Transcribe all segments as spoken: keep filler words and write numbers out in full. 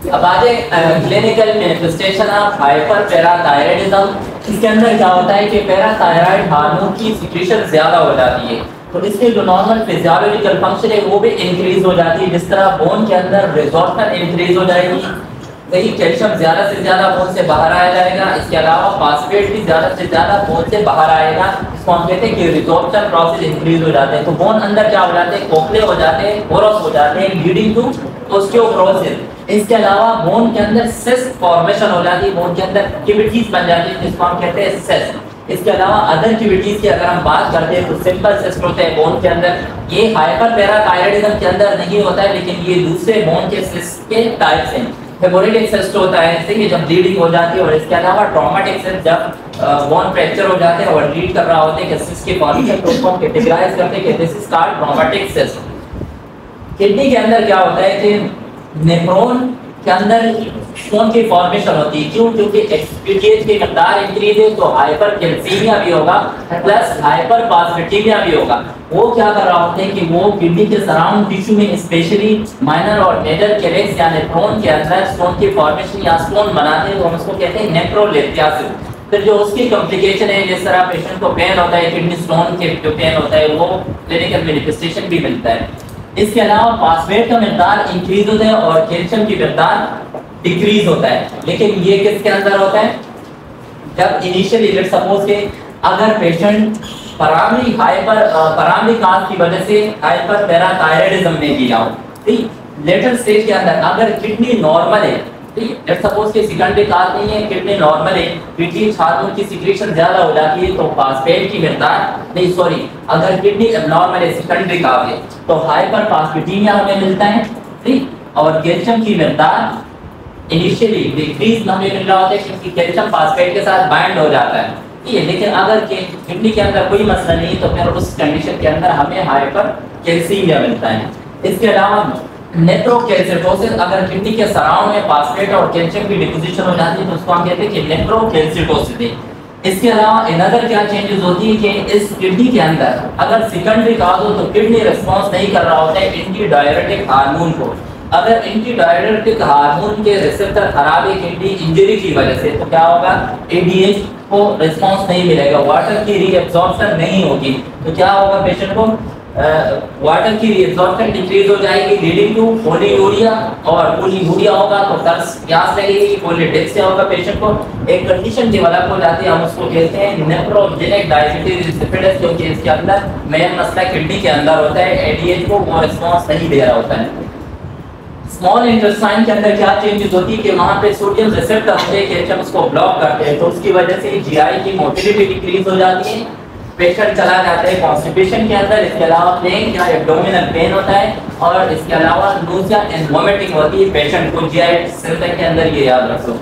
अब आ जाए clinical manifestation of hyperparathyroidism. इसके अंदर क्या होता है कि पैराथायराइड हार्मोन की सिक्रीशन ज्यादा हो जाती है, तो इसके जो नॉर्मल फिजियोलॉजिकल फंक्शन है वो भी इंक्रीज हो जाती है। जिस तरह बोन के अंदर रिजॉर्प्शन इंक्रीज हो जाएगी, वही कैल्शियम ज्यादा से ज्यादा बोन से बाहर आया जाएगा। इसके अलावा फास्फेट भी ज्यादा से ज्यादा बोन से बाहर आएगा। इसको हम कहते हैं कि रिजॉर्प्शन प्रोसेस इंक्रीज हो जाते हैं। तो बोन अंदर क्या हो जाते हैं, खोखले हो जाते हैं, पोरस हो जाते हैं, लीडिंग टू ऑस्टियोपोरोसिस। इसके अलावा बोन के अंदर सिस्ट फॉर्मेशन हो जाती है, बोन के अंदर कैविटीज बन जाती है जिसको हम कहते हैं सिस्ट। इसके अलावा अदर कैविटीज की अगर हम बात करते हैं तो सिंपल सिस्ट होते हैं बोन के अंदर। ये हाइपर पैराथायराइडिज्म के अंदर नहीं होता है, लेकिन ये दूसरे बोन के सिस्ट के टाइप्स हैं। हेमोरेजिक सिस्ट होता है, इससे जब ब्लीडिंग हो जाती है, और इसके अलावा ट्रॉमेटिक सिस्ट जब बोन फ्रैक्चर हो जाते हैं और ब्लीड कर रहा होता है कि सिस्ट के फॉर्मेशन को हम कैटेगराइज करते हैं कि this is called traumatic cyst. Kidney के अंदर क्या होता है कि नेफ्रॉन के अंदर स्टोन की फॉर्मेशन होती है। क्यों? क्योंकि एक्सपीडिएट की मकदार इंक्रीज है तो हाइपर कैल्सीमिया भी होगा प्लस हाइपर फास्फेटिमिया भी होगा। वो क्या कर रहा होता है कि वो किडनी के सराउंड टिश्यू में स्पेशली माइनर और मेजर कैरेक्स या नेफ्रॉन के अंदर स्टोन की फॉर्मेशन या स्टोन बनाते हैं, तो हम उसको कहते हैं नेफ्रोलिथियासिस। फिर जो उसकी कॉम्प्लिकेशन है, जिस तरह पेशेंट को पेन होता है, किडनी स्टोन के जो पेन होता है वो क्लिनिकल मैनिफेस्टेशन भी मिलता है। इसके अलावा फास्फेट का मिकदार इंक्रीज होता है और कैल्शियम की मिकदार डिक्रीज होता है। लेकिन ये किसके अंदर होता है? जब इनिशियली लेट्स सपोज के अगर patient primary hyper primary cause की वजह से हाइपर पैराथायराइडिज्म में भी आओ, ठीक, लेटर स्टेज के अंदर अगर किडनी नॉर्मल है, ठीक, लेट्स सपोज के सेकेंडरी काज नहीं है, किडनी नॉर्मल है, किडनी हार्मोन की सिक्रीशन ज्यादा हो जाती है तो फास्फेट की मिकदार नहीं सॉरी अगर किडनी एब्नॉर्मल है, सेकेंडरी काज है, तो हाइपर फास्फेटिमिया हमें मिलता है, ठीक, और कैल्शियम की मिकदार इनिशियली डिक्रीज हमें मिल रहा होता है क्योंकि कैल्शियम फास्फेट के साथ बाइंड हो जाता है, ठीक है। लेकिन अगर किडनी के अंदर कोई मसला नहीं तो फिर उस कंडीशन के अंदर हमें हाइपर कैल्सीमिया मिलता है। इसके अलावा नेफ्रोकैल्सिटोसिस, अगर किडनी के सराउंड में फास्फेट और कैल्शियम की डिपोजिशन हो जाती है तो उसको हम कहते हैं कि नेफ्रोकैल्सिटोसिस है। इसके अलावा अनदर क्या चेंजेस होती है कि इस किडनी के अंदर अगर सेकेंडरी काज हो तो किडनी रिस्पांस नहीं कर रहा होता है एंटी डायरेटिक हार्मोन को। अगर एंटी डायरेटिक हार्मोन के रिसेप्टर खराब है किडनी इंजरी की वजह से, तो क्या होगा, एडीएच को रिस्पांस नहीं मिलेगा, वाटर की रीअब्जॉर्प्शन नहीं होगी, तो क्या होगा पेशेंट को वाटर की रीअब्जॉर्प्शन डिक्रीज हो जाएगी लीडिंग टू पॉलीयूरिया, और पॉलीयूरिया होगा तो तरस प्यास लगेगी, पॉलीडिप्सिया होगा, पेशेंट को एक कंडीशन डेवलप हो जाती है, हम उसको कहते हैं नेफ्रोजेनिक डायबिटीज इंसिपिडस, क्योंकि इसके अंदर मेन मसला किडनी के अंदर होता है, एडीएच को वो रिस्पांस नहीं दे रहा होता है। स्मॉल इंटेस्टाइन के अंदर क्या चेंजेस होती है कि वहां पे सोडियम रिसेप्टर होते हैं, कैल्शियम उसको ब्लॉक करते हैं, तो उसकी वजह से जीआई की मोटिलिटी डिक्रीज हो जाती है, पेशेंट चला जाता है कॉन्स्टिपेशन के अंदर। इसके अलावा प्लेन या एब्डोमिनल पेन होता है, और इसके अलावा नोजिया एंड वोमिटिंग होती है पेशेंट को जीआई सिस्टम के अंदर, ये याद रखो।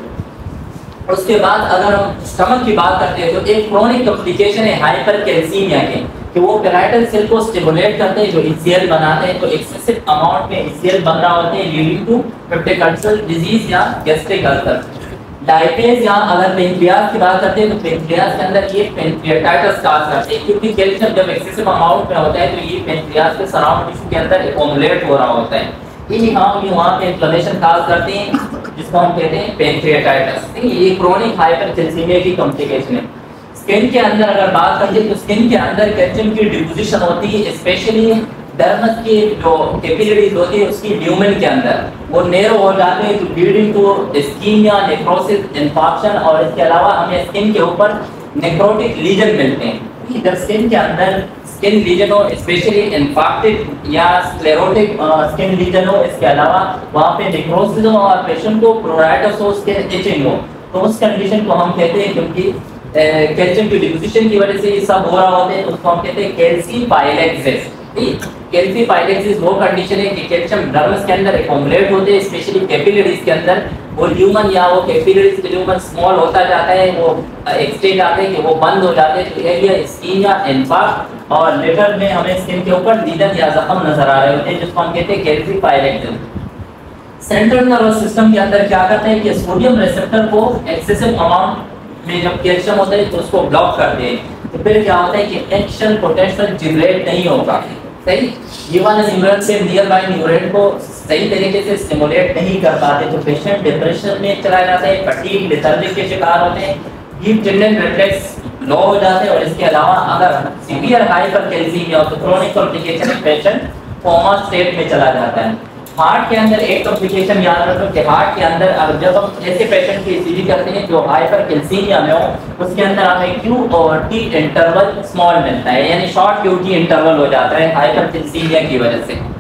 उसके बाद अगर हम स्टमक की बात करते हैं तो एक क्रोनिक कॉम्प्लिकेशन है हाइपर कैल्सीमिया के, कि वो पैराइटल सेल को स्टिमुलेट करते हैं जो ईसीएल बनाते हैं, तो एक्सेसिव अमाउंट में ईसीएल बन रहा होते हैं leading to peptic ulcer disease या गैस्ट्रिक अल्सर। डायबिटीज या अगर पेनक्रियास की बात करते हैं तो पेनक्रियास के अंदर ये पेनक्रियाटाइटिस काज करते हैं, क्योंकि कैल्शियम जब एक्सेसिव अमाउंट में होता है तो ये पेनक्रियास के सराउंड टिश्यू के अंदर एक्युमुलेट हो रहा होता है, ये हम वहाँ पे इन्फ्लेमेशन काज करते हैं जिसको हम कहते हैं पेनक्रियाटाइटिस। ये क्रोनिक हाइपर कैल्सीमिया की कॉम्प्लिकेशन है। स्किन के अंदर अगर बात करते हैं तो स्किन के अंदर कैल्शियम की डिपोजिशन होती है, स्पेशली डर्मस की जो कैपिलरीज होती है उसकी ल्यूमेन के अंदर वो नैरो हो जाते हैं, तो leading to ischemia, necrosis, infection, और इसके अलावा हमें स्किन के ऊपर नेक्रोटिक लीजन मिलते हैं। जब स्किन के अंदर स्किन लीजन हो, स्पेशली इन्फेक्टेड या स्क्लेरोटिक स्किन लीजन हो, इसके अलावा वहाँ पे नेक्रोसिस हो और पेशेंट को प्रोराइटिस हो, स्किन इचिंग हो, तो उस कंडीशन को हम कहते हैं क्योंकि कैल्शियम की डिपोजिशन की वजह से ये सब हो रहा होता है, तो उसको हम कहते हैं कैल्सीपाइलेक्सिस। कैल्सीपाइलेक्सिस वो कंडीशन है कि कैल्शियम नर्व्स के अंदर एक्युमुलेट होते हैं, स्पेशली कैपिलरीज के अंदर, वो ल्यूमन या वो कैपिलरीज के ल्यूमन स्मॉल होता जाता है, वो एक स्टेज आते हैं कि वो बंद हो जाते हैं, तो एरिया स्कीमिया, इन्फार्क्ट, और लेटर में हमें स्किन के ऊपर लीजन या जख्म नजर आ रहे होते हैं जिसको हम कहते हैं कैल्सीपाइलेक्सिस। सेंट्रल नर्वस सिस्टम के अंदर क्या करते हैं कि सोडियम रिसेप्टर को एक्सेसिव अमाउंट में जब कैल्शियम होता है तो उसको ब्लॉक कर दे, तो फिर क्या होता है कि एक्शन पोटेंशियल जनरेट नहीं होगा, सही। गिवन न्यूरॉन से नियर बाय न्यूरॉन को सही तरीके से स्टिमुलेट नहीं कर पाते तो पेशेंट डिप्रेशन में चला जाता है, फटीग, लेथर्जिक के शिकार होते हैं, हीप जनरल रिफ्लेक्स लो हो जाते हैं और इसके अलावा अगर सीवियर हाइपरकैल्सीमिया हो तो chronic complication patient coma state में चला जाता है। हार्ट के अंदर एक कॉम्प्लिकेशन याद रखो कि हार्ट के अंदर अब जब हम ऐसे पेशेंट की ईसीजी करते हैं जो हाइपरकैल्सीमिया में हो उसके अंदर हमें क्यू और टी इंटरवल स्मॉल मिलता है, यानी शॉर्ट क्यू टी इंटरवल हो जाता है हाइपरकैल्सीमिया की वजह से।